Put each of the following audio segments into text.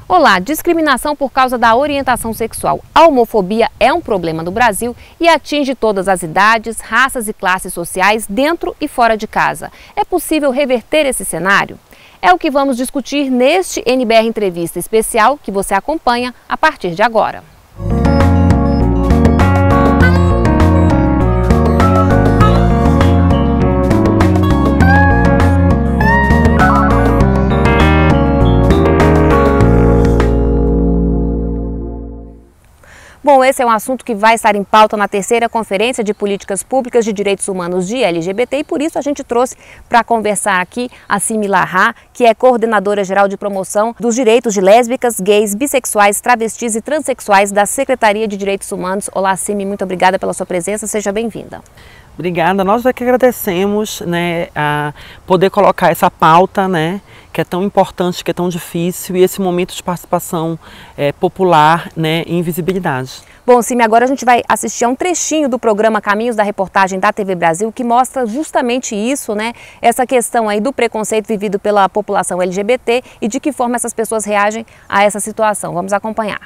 Olá, discriminação por causa da orientação sexual. A homofobia é um problema no Brasil e atinge todas as idades, raças e classes sociais dentro e fora de casa. É possível reverter esse cenário? É o que vamos discutir neste NBR Entrevista Especial que você acompanha a partir de agora. Bom, esse é um assunto que vai estar em pauta na terceira Conferência de Políticas Públicas de Direitos Humanos de LGBT e por isso a gente trouxe para conversar aqui a Simi Larra, que é coordenadora geral de promoção dos direitos de lésbicas, gays, bissexuais, travestis e transexuais da Secretaria de Direitos Humanos. Olá, Simi, muito obrigada pela sua presença, seja bem-vinda. Obrigada, nós é que agradecemos, a poder colocar essa pauta, que é tão importante, que é tão difícil, e esse momento de participação popular, em visibilidade. Bom, Simi, agora a gente vai assistir a um trechinho do programa Caminhos da Reportagem da TV Brasil, que mostra justamente isso, essa questão aí do preconceito vivido pela população LGBT e de que forma essas pessoas reagem a essa situação. Vamos acompanhar.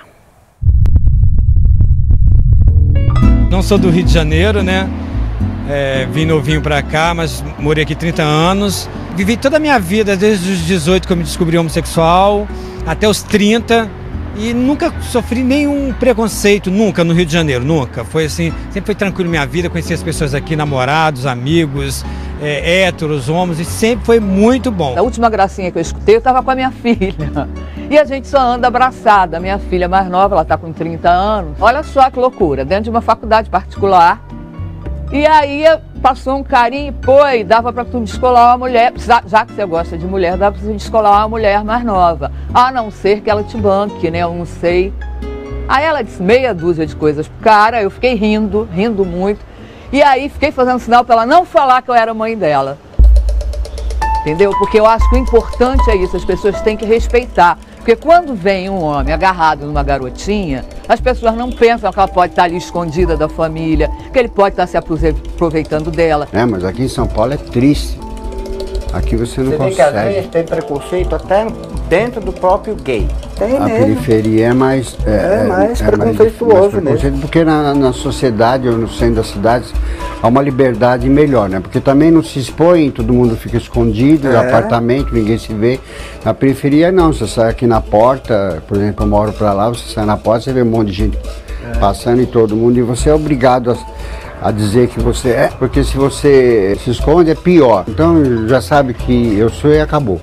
Não sou do Rio de Janeiro, vim novinho pra cá, mas morei aqui 30 anos. Vivi toda a minha vida, desde os 18 que eu me descobri homossexual, até os 30. E nunca sofri nenhum preconceito, nunca, no Rio de Janeiro, nunca. Foi assim, sempre foi tranquilo minha vida, conheci as pessoas aqui, namorados, amigos, héteros, homens, e sempre foi muito bom. A última gracinha que eu escutei, eu estava com a minha filha. E a gente só anda abraçada. A minha filha mais nova, ela está com 30 anos. Olha só que loucura, dentro de uma faculdade particular. E aí passou um carinho, e dava para tu descolar uma mulher, já que você gosta de mulher, dá para tu descolar uma mulher mais nova. A não ser que ela te banque, eu não sei. Aí ela disse meia dúzia de coisas pro cara, eu fiquei rindo muito. E aí fiquei fazendo sinal para ela não falar que eu era mãe dela. Entendeu? Porque eu acho que o importante é isso, as pessoas têm que respeitar. Porque quando vem um homem agarrado numa garotinha, as pessoas não pensam que ela pode estar ali escondida da família, que ele pode estar se aproveitando dela. Mas aqui em São Paulo é triste. Aqui você não consegue. Vê que às vezes tem preconceito até dentro do próprio gay. Tem a mesmo. periferia é mais... mais preconceituoso mesmo. Porque na sociedade ou no centro das cidades há uma liberdade melhor, Porque também não se expõe, todo mundo fica escondido, no apartamento, ninguém se vê. Na periferia não, você sai aqui na porta, por exemplo, eu moro pra lá, você sai na porta, você vê um monte de gente passando e todo mundo, e você é obrigado a dizer que você é, porque se você se esconde é pior. Então já sabe que eu sou e acabou.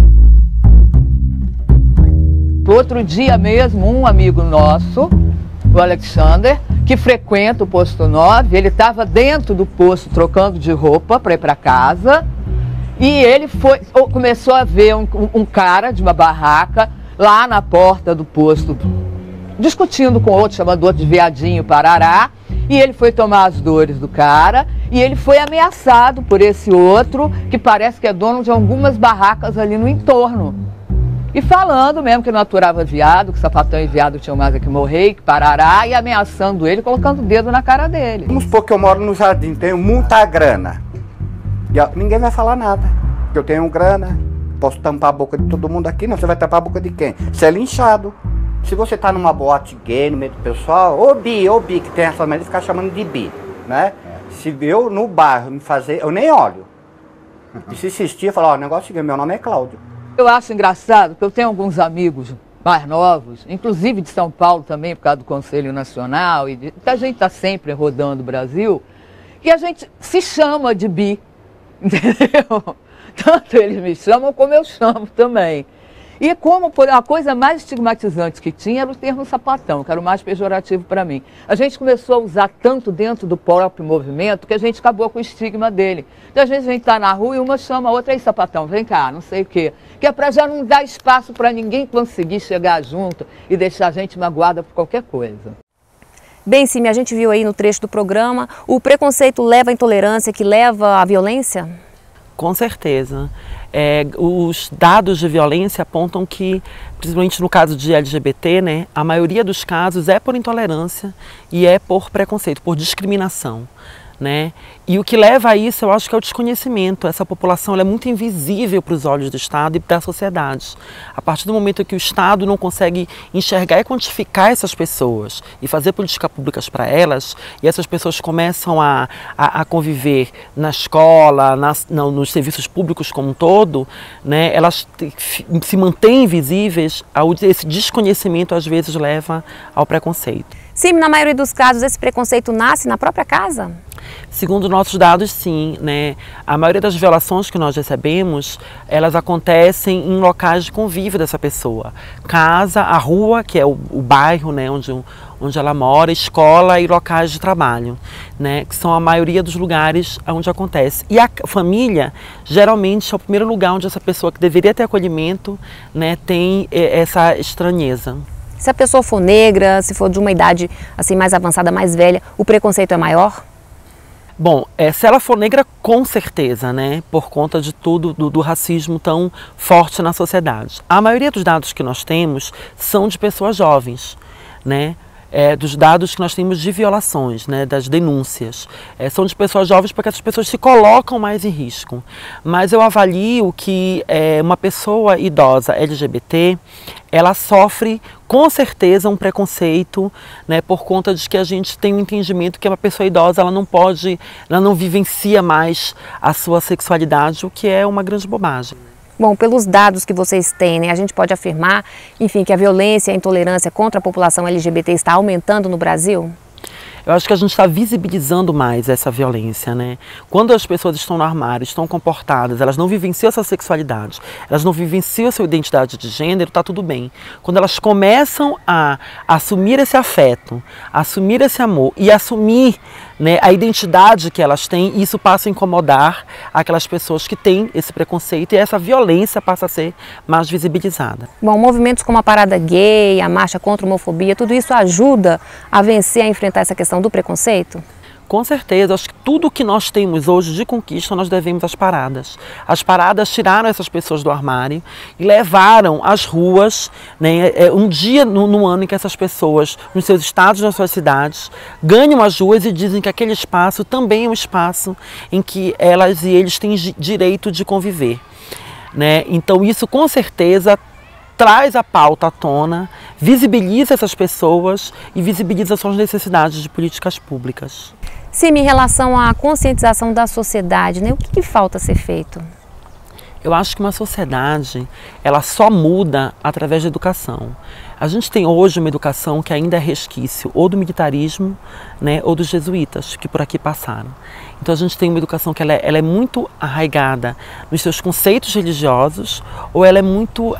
Outro dia mesmo, um amigo nosso, o Alexander, que frequenta o posto 9, ele estava dentro do posto trocando de roupa para ir para casa e ele começou a ver um cara de uma barraca lá na porta do posto, discutindo com outro, chamando outro de viadinho, parará, e ele foi tomar as dores do cara e ele foi ameaçado por esse outro, que parece que é dono de algumas barracas ali no entorno. E falando mesmo que não aturava viado, que sapatão e viado tinham mais é que morrer, que parará, e ameaçando ele, colocando o dedo na cara dele. Vamos supor que eu moro no jardim, tenho muita grana. E ninguém vai falar nada. Porque eu tenho grana, posso tampar a boca de todo mundo aqui, não, você vai tampar a boca de quem? Você é linchado. Se você tá numa boate gay, no meio do pessoal, ô bi, que tem essa maneira de ficar chamando de bi, Se eu no bairro me fazer, eu nem olho. E se insistir, falar, o negócio é o seguinte, meu nome é Cláudio. Eu acho engraçado, porque eu tenho alguns amigos mais novos, inclusive de São Paulo também, por causa do Conselho Nacional, que a gente está sempre rodando o Brasil, e a gente se chama de bi, entendeu? Tanto eles me chamam como eu chamo também. E como a coisa mais estigmatizante que tinha era o termo sapatão, que era o mais pejorativo para mim. A gente começou a usar tanto dentro do próprio movimento que a gente acabou com o estigma dele. Então, às vezes a gente está na rua e uma chama a outra, aí sapatão, vem cá, não sei o quê. Que é para já não dar espaço para ninguém conseguir chegar junto e deixar a gente magoada por qualquer coisa. Bem, Simi, a gente viu aí no trecho do programa, o preconceito leva à intolerância, que leva à violência? Com certeza. Os dados de violência apontam que, principalmente no caso de LGBT, a maioria dos casos é por intolerância e é por preconceito, por discriminação. né? E o que leva a isso, eu acho que é o desconhecimento. Essa população ela é muito invisível para os olhos do Estado e da sociedade. A partir do momento que o Estado não consegue enxergar e quantificar essas pessoas e fazer políticas públicas para elas, e essas pessoas começam a conviver na escola, nos serviços públicos como um todo, né? Elas se mantêm invisíveis, esse desconhecimento às vezes leva ao preconceito. Sim, na maioria dos casos esse preconceito nasce na própria casa? Segundo nossos dados, sim, né? A maioria das violações que nós recebemos, elas acontecem em locais de convívio dessa pessoa. Casa, a rua, que é o bairro, né, onde ela mora, escola e locais de trabalho, né, que são a maioria dos lugares onde acontece. E a família, geralmente, é o primeiro lugar onde essa pessoa que deveria ter acolhimento, né, tem essa estranheza. Se a pessoa for negra, se for de uma idade assim mais avançada, mais velha, o preconceito é maior? Bom, se ela for negra, com certeza, né? Por conta de tudo, do racismo tão forte na sociedade. A maioria dos dados que nós temos são de pessoas jovens, né? Dos dados que nós temos de violações, né, das denúncias. São de pessoas jovens porque essas pessoas se colocam mais em risco. Mas eu avalio que uma pessoa idosa LGBT, ela sofre com certeza um preconceito, né, por conta de que a gente tem um entendimento que uma pessoa idosa ela não vivencia mais a sua sexualidade, o que é uma grande bobagem. Bom, pelos dados que vocês têm, né, a gente pode afirmar, enfim, que a violência e a intolerância contra a população LGBT está aumentando no Brasil? Eu acho que a gente está visibilizando mais essa violência, né? Quando as pessoas estão no armário, estão comportadas, elas não vivenciam essa sexualidade, elas não vivenciam a sua identidade de gênero, está tudo bem. Quando elas começam a assumir esse afeto, assumir esse amor e assumir, né, a identidade que elas têm, isso passa a incomodar aquelas pessoas que têm esse preconceito e essa violência passa a ser mais visibilizada. Bom, movimentos como a Parada Gay, a Marcha contra a Homofobia, tudo isso ajuda a vencer, a enfrentar essa questão do preconceito? Com certeza, acho que tudo que nós temos hoje de conquista nós devemos às paradas. As paradas tiraram essas pessoas do armário e levaram às ruas, né, um dia no ano em que essas pessoas, nos seus estados, nas suas cidades, ganham as ruas e dizem que aquele espaço também é um espaço em que elas e eles têm direito de conviver, né? Então isso com certeza traz a pauta à tona, visibiliza essas pessoas e visibiliza suas necessidades de políticas públicas. Sim, em relação à conscientização da sociedade, né, o que falta ser feito? Eu acho que uma sociedade, ela só muda através da educação. A gente tem hoje uma educação que ainda é resquício ou do militarismo, né, ou dos jesuítas que por aqui passaram. Então a gente tem uma educação que ela é muito arraigada nos seus conceitos religiosos ou ela é muito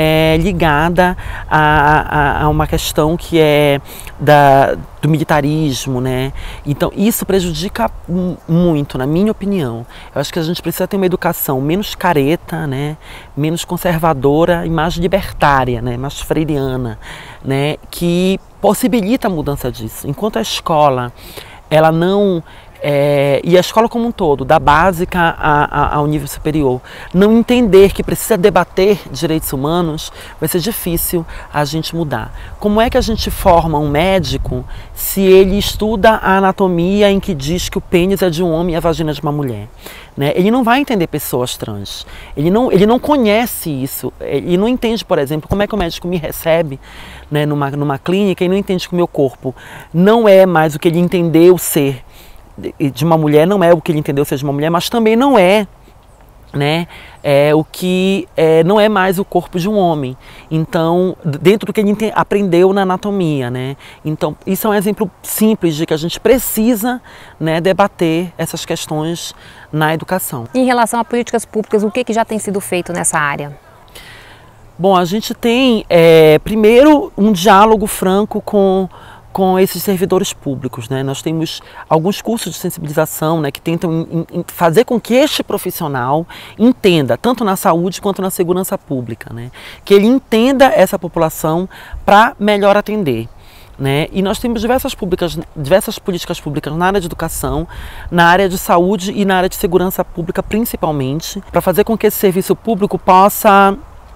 ligada a uma questão que é do militarismo, né? Então isso prejudica muito, na minha opinião. Eu acho que a gente precisa ter uma educação menos careta, né? Menos conservadora e mais libertária, né? Mais freiriana, né? Que possibilita a mudança disso. Enquanto a escola, ela não... e a escola como um todo, da básica ao nível superior, não entender que precisa debater direitos humanos, vai ser difícil a gente mudar. Como é que a gente forma um médico se ele estuda a anatomia em que diz que o pênis é de um homem e a vagina de uma mulher? Né? Ele não vai entender pessoas trans, ele não conhece isso, ele não entende, por exemplo, como é que o médico me recebe, né, numa clínica e não entende que o meu corpo não é mais o que ele entendeu ser de uma mulher, não é o que ele entendeu ser de uma mulher, mas também não é, né, o que não é mais o corpo de um homem. Então, dentro do que ele aprendeu na anatomia, né? Então, isso é um exemplo simples de que a gente precisa, né, debater essas questões na educação. Em relação a políticas públicas, o que já tem sido feito nessa área? Bom, a gente tem, primeiro, um diálogo franco com esses servidores públicos, né? Nós temos alguns cursos de sensibilização, né, que tentam fazer com que este profissional entenda, tanto na saúde quanto na segurança pública, né? Que ele entenda essa população para melhor atender. Né? E nós temos diversas políticas públicas na área de educação, na área de saúde e na área de segurança pública principalmente, para fazer com que esse serviço público possa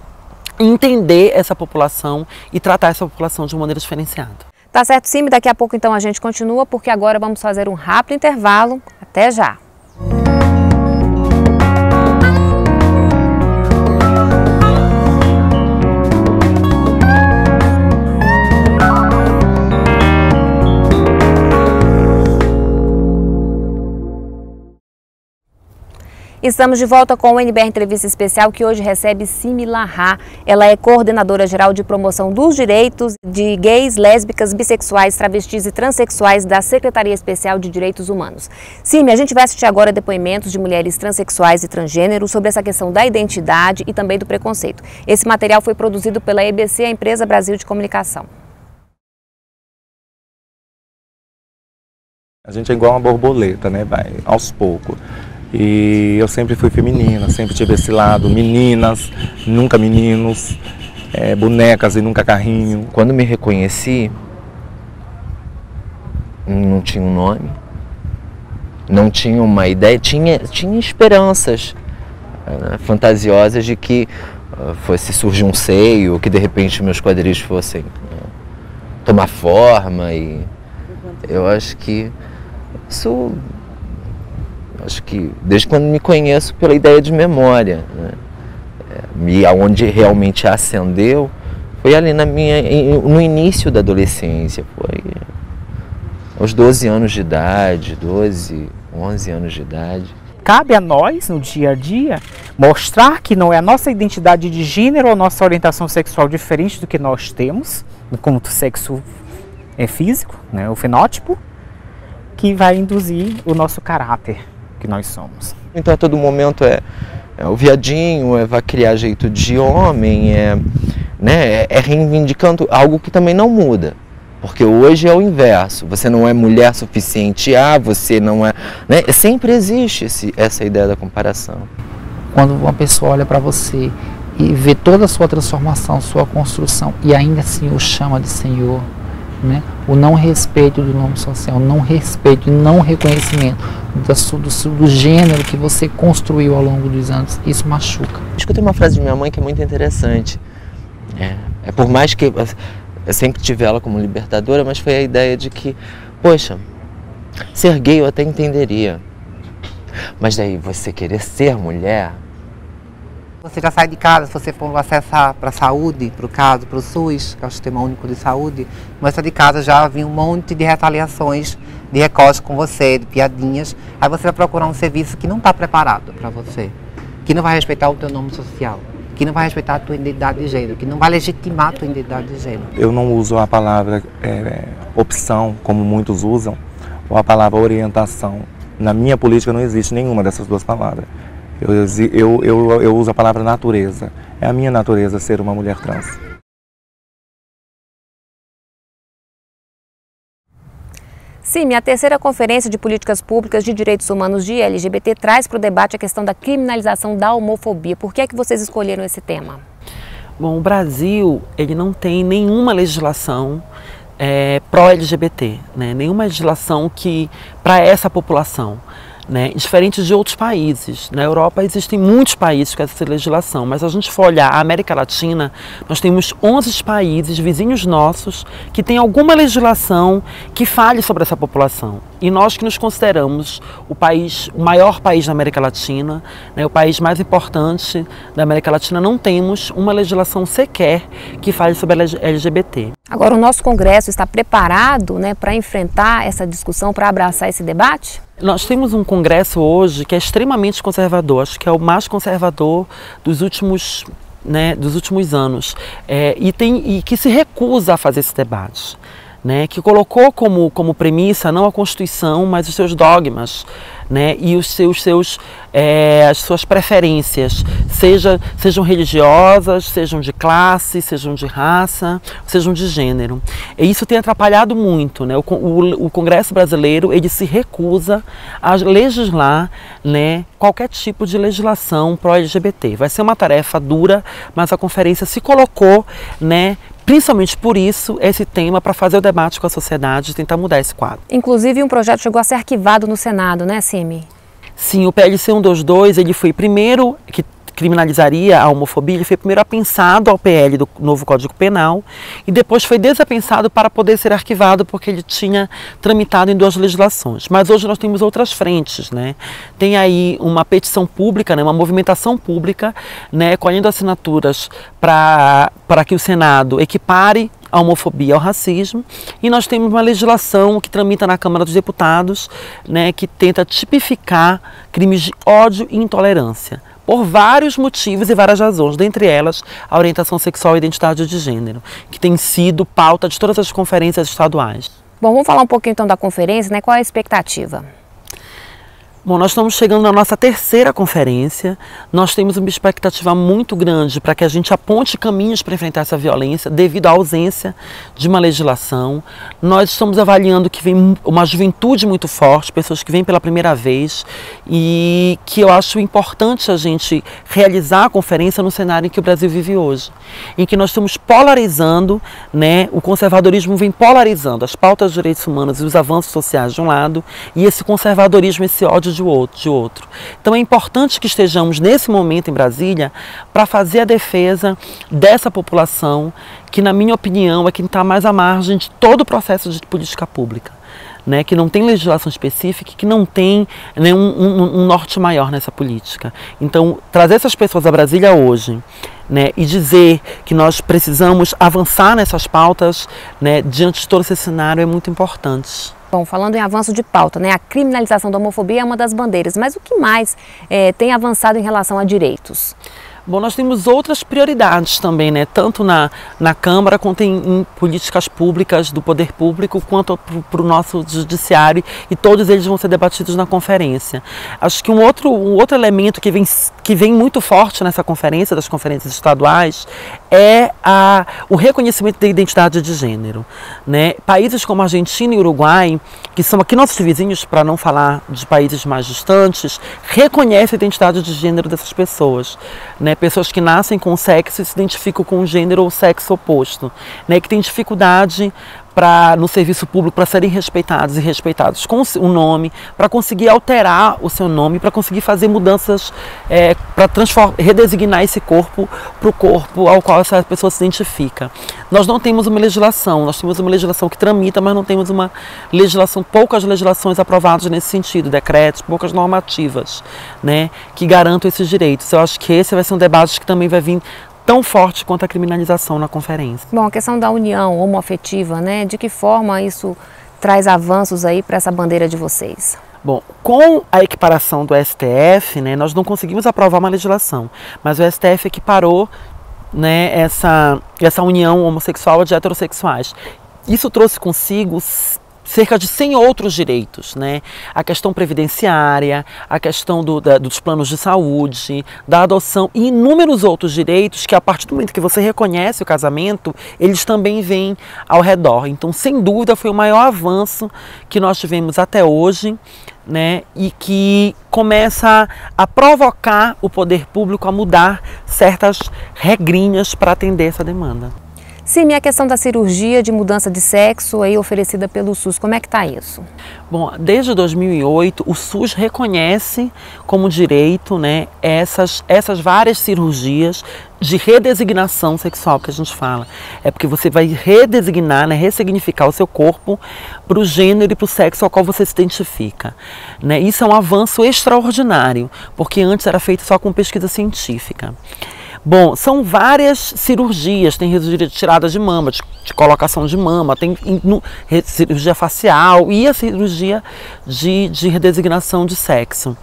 entender essa população e tratar essa população de uma maneira diferenciada. Tá certo, Simi, daqui a pouco então a gente continua, porque agora vamos fazer um rápido intervalo. Até já! Estamos de volta com o NBR Entrevista Especial, que hoje recebe Simi Larra. Ela é coordenadora geral de promoção dos direitos de gays, lésbicas, bissexuais, travestis e transexuais da Secretaria Especial de Direitos Humanos. Simi, a gente vai assistir agora depoimentos de mulheres transexuais e transgênero sobre essa questão da identidade e também do preconceito. Esse material foi produzido pela EBC, a Empresa Brasil de Comunicação. A gente é igual uma borboleta, né? Vai aos poucos. E eu sempre fui feminina, sempre tive esse lado, meninas, nunca meninos, bonecas e nunca carrinho. Quando me reconheci, não tinha um nome, não tinha uma ideia, tinha esperanças fantasiosas de que fosse surgir um seio, que de repente meus quadris fossem tomar forma. E eu acho que isso... Acho que desde quando me conheço pela ideia de memória, né? E aonde realmente acendeu foi ali no início da adolescência, foi aos 12 anos de idade, 12, 11 anos de idade. Cabe a nós, no dia a dia, mostrar que não é a nossa identidade de gênero ou nossa orientação sexual diferente do que nós temos, como o sexo físico, né, o fenótipo, que vai induzir o nosso caráter que nós somos. Então a todo momento é o viadinho, vai criar jeito de homem, reivindicando algo que também não muda. Porque hoje é o inverso, você não é mulher suficiente, você não é... Né? Sempre existe essa ideia da comparação. Quando uma pessoa olha para você e vê toda a sua transformação, sua construção, e ainda assim o chama de Senhor, né? O não respeito do nome social, o não respeito e não reconhecimento do gênero que você construiu ao longo dos anos, isso machuca. Escutei uma frase de minha mãe que é muito interessante. Por mais que eu sempre tive ela como libertadora, mas foi a ideia de que, poxa, ser gay eu até entenderia, mas daí você querer ser mulher... Você já sai de casa, se você for acessar para a saúde, para o caso, para o SUS, que é o Sistema Único de Saúde, mas sai de casa já vem um monte de retaliações, de recortes com você, de piadinhas. Aí você vai procurar um serviço que não está preparado para você, que não vai respeitar o teu nome social, que não vai respeitar a tua identidade de gênero, que não vai legitimar a tua identidade de gênero. Eu não uso a palavra opção, como muitos usam, ou a palavra orientação. Na minha política não existe nenhuma dessas duas palavras. Eu uso a palavra natureza. É a minha natureza ser uma mulher trans. Sim, a terceira Conferência de Políticas Públicas de Direitos Humanos de LGBT traz para o debate a questão da criminalização da homofobia. Por que é que vocês escolheram esse tema? Bom, o Brasil ele não tem nenhuma legislação pró-LGBT, né? Nenhuma legislação para essa população. Né, diferente de outros países. Na Europa existem muitos países com essa legislação, mas se a gente for olhar a América Latina, nós temos 11 países vizinhos nossos que têm alguma legislação que fale sobre essa população. E nós que nos consideramos o maior país da América Latina, né, o país mais importante da América Latina, não temos uma legislação sequer que fale sobre a LGBT. Agora, o nosso Congresso está preparado, né, para enfrentar essa discussão, para abraçar esse debate? Nós temos um Congresso hoje que é extremamente conservador, acho que é o mais conservador dos últimos anos, e que se recusa a fazer esse debate. Né, que colocou como premissa não a Constituição, mas os seus dogmas, né, e as suas preferências, sejam religiosas, sejam de classe, sejam de raça, sejam de gênero. E isso tem atrapalhado muito, né, o Congresso brasileiro ele se recusa a legislar, né, qualquer tipo de legislação pró-LGBT. Vai ser uma tarefa dura, mas a conferência se colocou, né, principalmente por isso, esse tema para fazer o debate com a sociedade e tentar mudar esse quadro. Inclusive, um projeto chegou a ser arquivado no Senado, né, Simi? Sim, o PLC 122, ele foi primeiro, que criminalizaria a homofobia, ele foi primeiro apensado ao PL do novo Código Penal e depois foi desapensado para poder ser arquivado porque ele tinha tramitado em 2 legislações. Mas hoje nós temos outras frentes, né? Tem aí uma petição pública, né, uma movimentação pública, né, colhendo assinaturas para que o Senado equipare a homofobia ao racismo, e nós temos uma legislação que tramita na Câmara dos Deputados, né, que tenta tipificar crimes de ódio e intolerância, por vários motivos e várias razões, dentre elas a orientação sexual e identidade de gênero, que tem sido pauta de todas as conferências estaduais. Bom, vamos falar um pouquinho então da conferência, né? Qual é a expectativa? Bom, nós estamos chegando na nossa 3ª conferência, nós temos uma expectativa muito grande para que a gente aponte caminhos para enfrentar essa violência devido à ausência de uma legislação. Nós estamos avaliando que vem uma juventude muito forte, pessoas que vêm pela primeira vez, e que eu acho importante a gente realizar a conferência no cenário em que o Brasil vive hoje, em que nós estamos polarizando, né, o conservadorismo vem polarizando as pautas de direitos humanos e os avanços sociais de um lado, e esse conservadorismo, esse ódio de outro. Então é importante que estejamos nesse momento em Brasília para fazer a defesa dessa população que, na minha opinião, é quem está mais à margem de todo o processo de política pública, né, que não tem legislação específica, que não tem, né, um norte maior nessa política. Então, trazer essas pessoas a Brasília hoje, né, e dizer que nós precisamos avançar nessas pautas, né, diante de todo esse cenário é muito importante. Bom, falando em avanço de pauta, né, a criminalização da homofobia é uma das bandeiras, mas o que mais tem avançado em relação a direitos? Bom, nós temos outras prioridades também, né? Tanto na Câmara quanto em políticas públicas do poder público, quanto para o nosso judiciário, e todos eles vão ser debatidos na conferência. Acho que um outro elemento que vem muito forte nessa conferência, das conferências estaduais, é o reconhecimento da identidade de gênero, né? Países como Argentina e Uruguai, que são aqui nossos vizinhos, para não falar de países mais distantes, reconhecem a identidade de gênero dessas pessoas, né? Pessoas que nascem com sexo e se identificam com o gênero ou sexo oposto, né? Que têm dificuldade no serviço público para serem respeitados e respeitados com o nome, para conseguir alterar o seu nome, para conseguir fazer mudanças, para redesignar esse corpo para o corpo ao qual essa pessoa se identifica. Nós não temos uma legislação, nós temos uma legislação que tramita, mas não temos uma legislação, poucas legislações aprovadas nesse sentido, decretos, poucas normativas, né, que garantam esses direitos. Eu acho que esse vai ser um debate que também vai vir tão forte quanto a criminalização na conferência. Bom, a questão da união homoafetiva, né? De que forma isso traz avanços aí para essa bandeira de vocês? Bom, com a equiparação do STF, né, nós não conseguimos aprovar uma legislação, mas o STF equiparou, né, essa união homossexual de heterossexuais. Isso trouxe consigo cerca de 100 outros direitos, né? A questão previdenciária, a questão dos planos de saúde, da adoção e inúmeros outros direitos que, a partir do momento que você reconhece o casamento, eles também vêm ao redor. Então, sem dúvida, foi o maior avanço que nós tivemos até hoje, né? E que começa a provocar o poder público a mudar certas regrinhas para atender essa demanda. Sim, a questão da cirurgia de mudança de sexo aí oferecida pelo SUS, como é que está isso? Bom, desde 2008 o SUS reconhece como direito, né, essas várias cirurgias de redesignação sexual que a gente fala. É porque você vai redesignar, né, ressignificar o seu corpo para o gênero e para o sexo ao qual você se identifica, né? Isso é um avanço extraordinário, porque antes era feito só com pesquisa científica. Bom, são várias cirurgias, tem cirurgia de tirada de mama, de colocação de mama, tem cirurgia facial e a cirurgia de redesignação de sexo.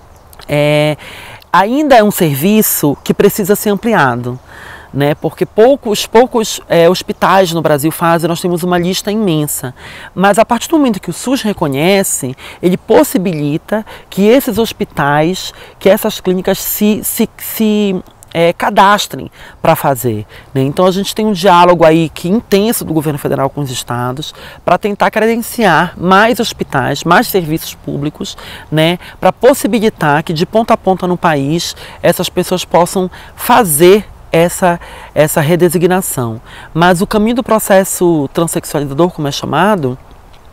Ainda é um serviço que precisa ser ampliado, né? Porque poucos hospitais no Brasil fazem, nós temos uma lista imensa. Mas a partir do momento que o SUS reconhece, ele possibilita que esses hospitais, que essas clínicas se cadastrem para fazer, né? Então a gente tem um diálogo aí intenso do governo federal com os estados para tentar credenciar mais hospitais, mais serviços públicos, né? Para possibilitar que de ponta a ponta no país essas pessoas possam fazer essa redesignação. Mas o caminho do processo transexualizador, como é chamado,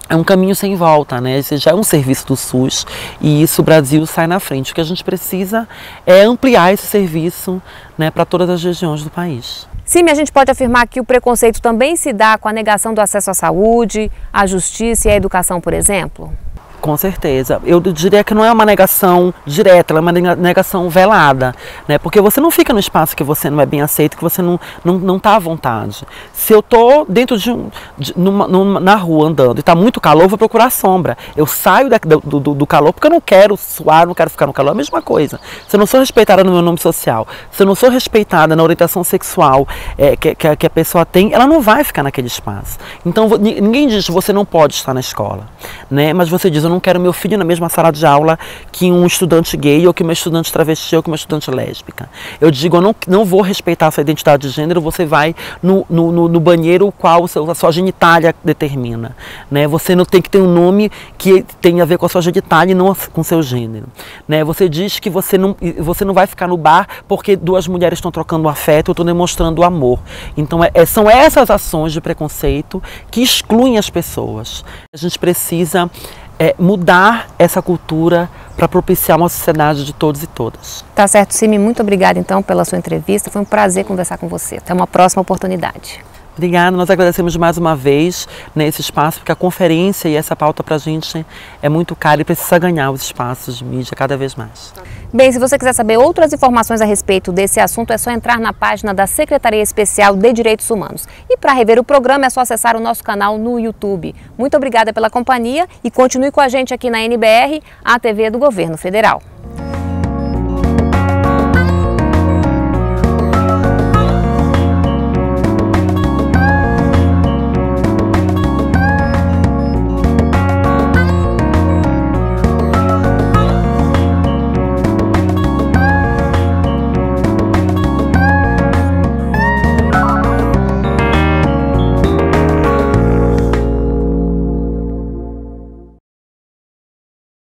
é um caminho sem volta, né? Esse já é um serviço do SUS e isso o Brasil sai na frente. O que a gente precisa é ampliar esse serviço, né, para todas as regiões do país. Simi, a gente pode afirmar que o preconceito também se dá com a negação do acesso à saúde, à justiça e à educação, por exemplo? Com certeza. Eu diria que não é uma negação direta, ela é uma negação velada, né? Porque você não fica no espaço que você não é bem aceito, que você não está à vontade. Se eu estou dentro na rua andando e está muito calor, eu vou procurar sombra. Eu saio do calor porque eu não quero suar, não quero ficar no calor. É a mesma coisa. Se eu não sou respeitada no meu nome social, se eu não sou respeitada na orientação sexual que a pessoa tem, ela não vai ficar naquele espaço. Então ninguém diz que você não pode estar na escola, né? Mas você diz, eu não quero meu filho na mesma sala de aula que um estudante gay, ou que uma estudante travesti, ou que uma estudante lésbica. Eu digo, eu não vou respeitar a sua identidade de gênero, você vai no banheiro o qual a sua genitália determina, né? Você não tem que ter um nome que tenha a ver com a sua genitália e não com o seu gênero, né? Você diz que você não vai ficar no bar porque duas mulheres estão trocando afeto, ou estão demonstrando amor. Então são essas ações de preconceito que excluem as pessoas. A gente precisa mudar essa cultura para propiciar uma sociedade de todos e todas. Tá certo, Simi, muito obrigada então pela sua entrevista, foi um prazer conversar com você. Até uma próxima oportunidade. Obrigada, nós agradecemos mais uma vez nesse espaço, porque a conferência e essa pauta para a gente é muito cara e precisa ganhar os espaços de mídia cada vez mais. Bem, se você quiser saber outras informações a respeito desse assunto, é só entrar na página da Secretaria Especial de Direitos Humanos. E para rever o programa é só acessar o nosso canal no YouTube. Muito obrigada pela companhia e continue com a gente aqui na NBR, a TV do Governo Federal.